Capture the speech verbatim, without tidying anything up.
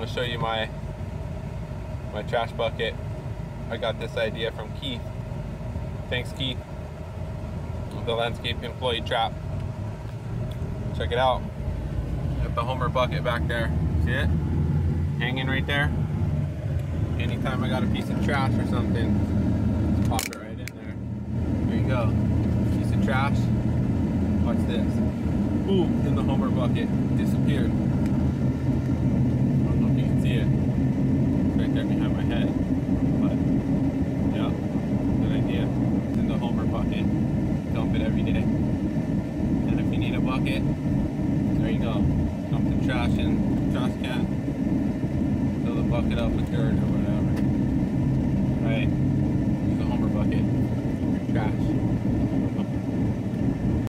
show you my my trash bucket. I got this idea from Keith. Thanks, Keith. The landscape employee trap. Check it out. Got the Homer bucket back there. See it? Hanging right there. Anytime I got a piece of trash or something, just pop it right in there. There you go. Piece of trash. Watch this. Boom, in the Homer bucket. Disappeared. I don't know if you can see it. It's right there behind my head. But, yeah, good idea. It's in the Homer bucket. Dump it every day. And if you need a bucket, there you go. Dump the trash in the trash can. Fill the bucket up with dirt or whatever.